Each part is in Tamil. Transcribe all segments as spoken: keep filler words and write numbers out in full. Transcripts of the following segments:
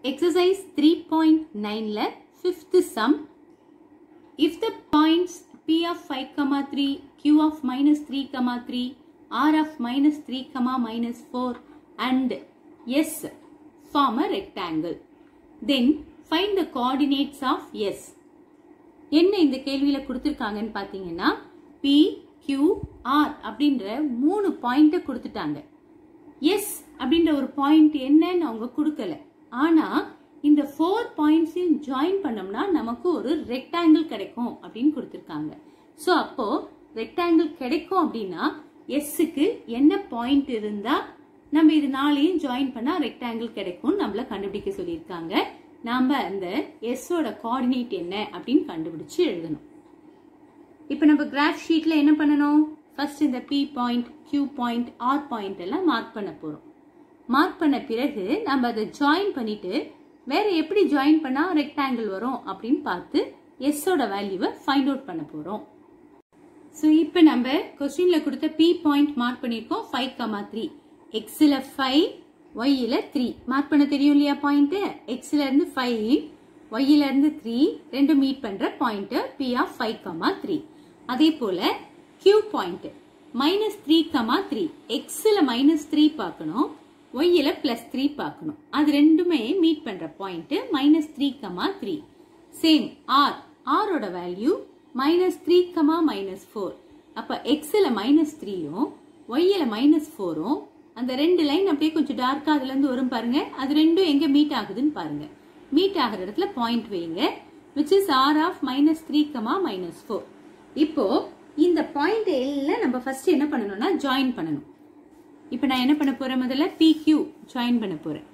exercise three point nine la fifth sum. If the points P of five comma three, Q of minus three comma three, R of minus three comma minus four and S form a rectangle, then find the coordinates of S. என்ன இந்த கேள்வியில கொடுத்திருக்காங்கன்னு பாத்தீங்கன்னா P, Q, R அப்படின்ற மூணு பாயிண்ட கொடுத்துட்டாங்க. S அப்படின்ற ஒரு பாயிண்ட் என்னன்னு அவங்க கொடுக்கல. ஆனா இந்த ஃபோர் பாயிண்ட்ஸையும் ஜாயின் பண்ணோம்னா நமக்கு ஒரு ரெக்டாங்கிள் கிடைக்கும் அப்படின்னு கொடுத்திருக்காங்க. சோ அப்போ ரெக்டாங்கிள் கிடைக்கும் அப்படின்னா எஸ்க்கு என்ன பாயிண்ட் இருந்தா நம்ம இது நாளையும் ஜாயின் பண்ணா ரெக்டாங்கிள் கிடைக்கும் நம்மள கண்டுபிடிக்க சொல்லியிருக்காங்க. நாம அந்த எஸ் ஓட கோஆர்டினேட் என்ன அப்படின்னு கண்டுபிடிச்சு எழுதணும். இப்போ நம்ம கிராஃப் ஷீட்ல என்ன பண்ணணும்? ஃபர்ஸ்ட் இந்த P point, Q point, R point எல்லாம் மார்க் பண்ண போறோம். மார்க் பண்ண பிறகு நம்ம அதை ஜாயின் பண்ணிட்டு வேற எப்படி ஜாயின் பண்ணா ரெக்டாங்கிள் வரும் அப்படின்னு பார்த்து எஸ் ஓட வேல்யூவை ஃபைண்ட் அவுட் பண்ண போறோம். சோ இப்போ நம்ம क्वेश्चनல கொடுத்த P பாயிண்ட் மார்க் பண்ணிருக்கோம் five comma three. X ல five, Y ல three. மார்க் பண்ண தெரியும் இல்லையா பாயிண்ட்? X ல இருந்து five, Y ல இருந்து three ரெண்டு மீட் பண்ற point P of five comma three. அதே போல Q point minus three comma three. X ல minus three பார்க்கணும், Y ல plus three பார்க்கணும். அது ரெண்டுமே மீட் பண்ற point minus three comma three. Same R, R ஓட value minus three comma minus four. அப்ப X ல minus three உம் Y ல minus four உம் அந்த ரெண்டு லைன் அப்படியே கொஞ்சம் டார்க்கா அதுல இருந்து வரும் பாருங்க. அது ரெண்டும் எங்க மீட் ஆகுதுன்னு பாருங்க. மீட் ஆகிற இடத்துல பாயிண்ட் வைங்க, which is R of minus three comma minus four. இப்போ இந்த பாயிண்ட் எல்லாம் நம்ம ஃபர்ஸ்ட் என்ன பண்ணணும்னா ஜாயின் பண்ணணும். இப்போ நான் என்ன பண்ண போறேன்? முதல்ல P Q ஜாயின் பண்ண போறேன்.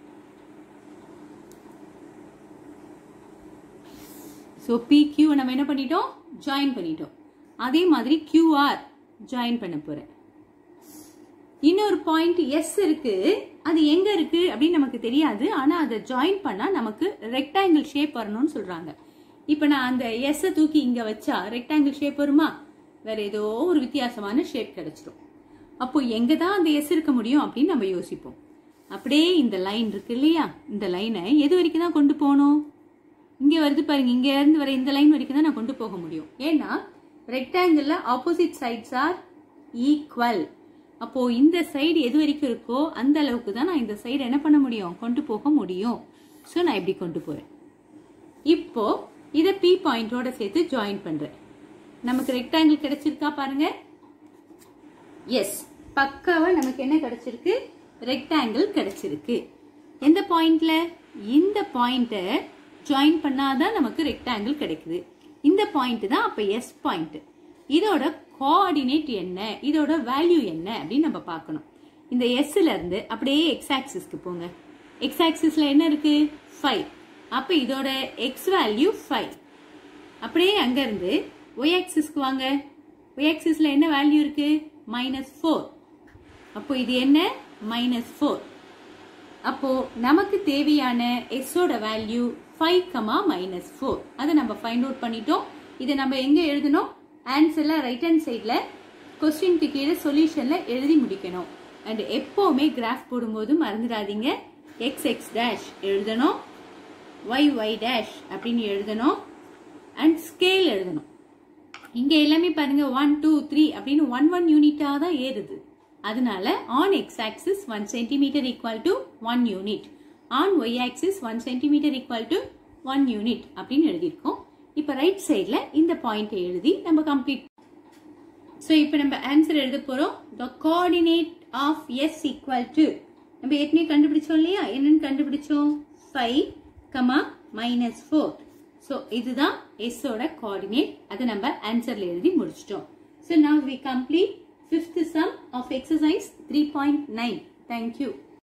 சோ P Q நம்ம என்ன பண்ணிட்டோம்? ஜாயின் பண்ணிட்டோம். அதே மாதிரி Q R ஜாயின் பண்ண போறேன். இன்னொரு பாயிண்ட் S இருக்கு, அது எங்க இருக்கு அப்படின்னு நமக்கு தெரியாது. ஆனா அதை ஜாயின் பண்ணா நமக்கு ரெக்டாங்கிள் ஷேப் வரணும்னு சொல்றாங்க. இப்ப நான் அந்த S தூக்கி இங்க வச்சா ரெக்டாங்கிள் ஷேப் வருமா? வேற ஏதோ ஒரு வித்தியாசமான ஷேப் கிடைச்சிடும். அப்போ எங்க தான் அந்த S இருக்க முடியும் அப்படின்னு நம்ம யோசிப்போம். அப்படியே இந்த லைன் இருக்கு இல்லையா, இந்த லைனை எது வரைக்கும் தான் கொண்டு போகணும்? இங்க வருது பாருங்க, இங்க இருந்து வர இந்த லைன் வரைக்கும் தான் நான் கொண்டு போக முடியும். ஏன்னா ரெக்டாங்கிள்ல ஆப்போசிட் சைட்ஸ் ஆர் ஈக்குவல். அப்போ இந்த சைடு எது வரைக்கும் இருக்கோ அந்த அளவுக்கு தான் நான் இந்த சைடு என்ன பண்ண முடியும்? கொண்டு போக முடியும். சோ நான் இப்படி கொண்டு போறேன். இப்போ இத P பாயிண்டோட சேர்த்து ஜாயின் பண்றேன். நமக்கு ரெக்டாங்கிள் கிடைச்சிருக்கா பாருங்க. எஸ், பக்காவா நமக்கு என்ன கிடைச்சிருக்கு? ரெக்டாங்கிள் கிடைச்சிருக்கு. எந்த பாயிண்ட்ல? இந்த பாயிண்ட ஜாயின் பண்ணாதான் நமக்கு ரெக்டாங்கிள் கிடைக்குது. இந்த பாயிண்ட் தான் அப்ப எஸ் பாயிண்ட். இதோட கோஆர்டினேட் என்ன, இதோட வேல்யூ என்ன அப்படின்னு நம்ம பார்க்கணும். இந்த எஸ்ல இருந்து அப்படியே எக்ஸ் ஆக்சிஸ்க்கு போங்க. எக்ஸ் ஆக்சிஸ்ல என்ன இருக்கு? five. அப்ப இதோட எக்ஸ் வேல்யூ five. அப்படியே அங்க இருந்து ஒய் ஆக்சிஸ்க்கு வாங்க. ஒய் ஆக்சிஸ்ல என்ன வேல்யூ இருக்கு? Minus four. அப்போ இது என்ன? Minus four. அப்போ நமக்கு தேவையான எஸ் ஓட value five comma minus four. அதை நம்ம ஃபைண்ட் அவுட் பண்ணிட்டோம். இதை நம்ம எங்க எழுதணும்? ஆன்சர்ல ரைட் ஹேண்ட் சைட்ல क्वेश्चनக்கு கீழே சொல்யூஷன்ல எழுதி முடிக்கணும். அண்ட் எப்பவுமே கிராஃப் போடும்போது மறந்துடாதீங்க, எக்ஸ் எக்ஸ் டேஷ் எழுதணும், ஒய் ஒய் டேஷ் அப்படின்னு எழுதணும், அண்ட் ஸ்கேல் எழுதணும். இங்க எல்லாமே பாருங்க ஒன் டூ த்ரீ அப்படின்னு ஒன் ஒன் யூனிட்டா தான் ஏறுது. அதனால on X axis one centimetre equal to one unit, on Y axis one centimetre equal to one unit அப்படின்னு எழுதியிருக்கோம். இப்ப ரைட் சைட்ல இந்த பாயிண்ட் எழுதி நம்ம கம்ப்ளீட். சோ இப்ப நம்ம ஆன்சர் எழுத போறோம். the coordinate of S equal to, நம்ம ஏற்கனவே கண்டுபிடிச்சோம் இல்லையா, என்னன்னு கண்டுபிடிச்சோம்? five comma minus four. So இதுதான் S ஓட கோஆர்டினேட். அதை நம்ம ஆன்சர்ல எழுதி முடிச்சிட்டோம். So now we complete fifth sum of exercise three point nine. Thank you.